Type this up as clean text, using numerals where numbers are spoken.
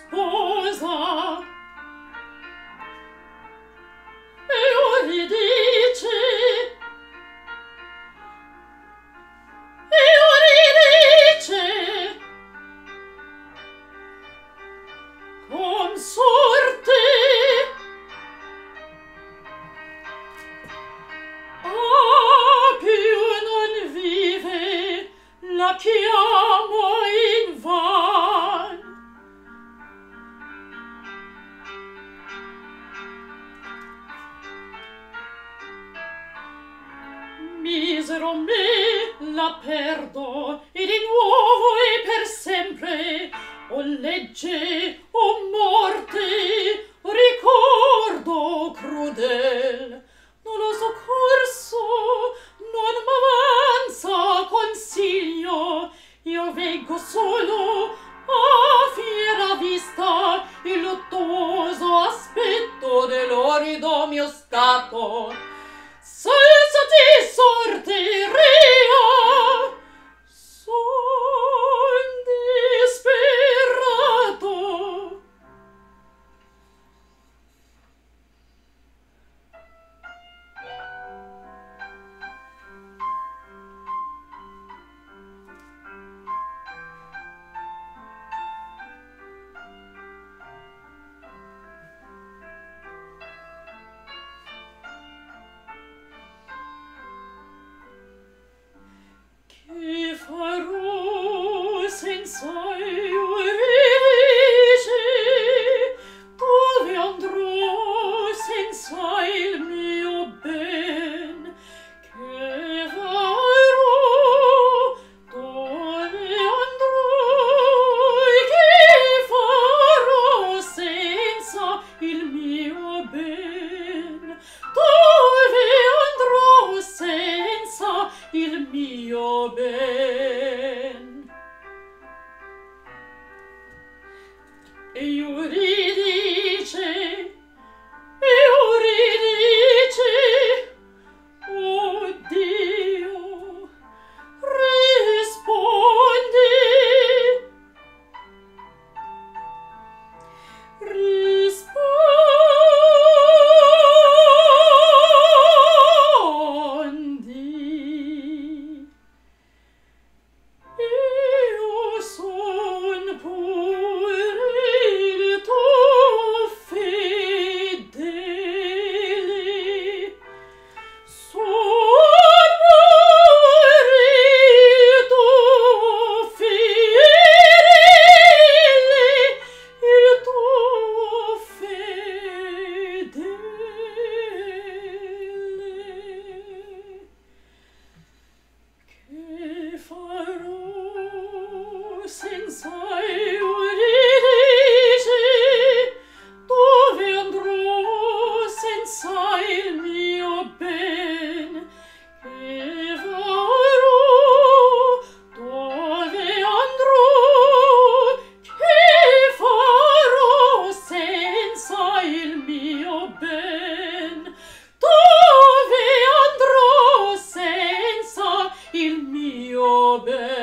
sposa. Euridice, Euridice, consorte, più non vive, la chiamo invan. Misero me, la perdo, e di nuovo e per sempre, o legge, o morte, o ricordo crudel. Non lo soccorso, non m'avanza consiglio, io veggo solo a fiera vista il luttuoso aspetto dell'orido mio stato. Senza ti sortiria, son disperato. Che farò senza Euridice? Dove andrò senza il mio ben? Che farò? Dove andrò? Che farò senza il mio ben? Dove andrò senza il mio ben? Euridice, Euridice, oh Dio, rispondi, rispondi. Io son pur il tuo fedele, son pur il tuo fedele, il tuo fedele. Che farò senza Euridice? Dove andrò senza il mio ben? Che farò? Dove andrò? Che farò senza il mio ben? Dove andrò senza il mio ben?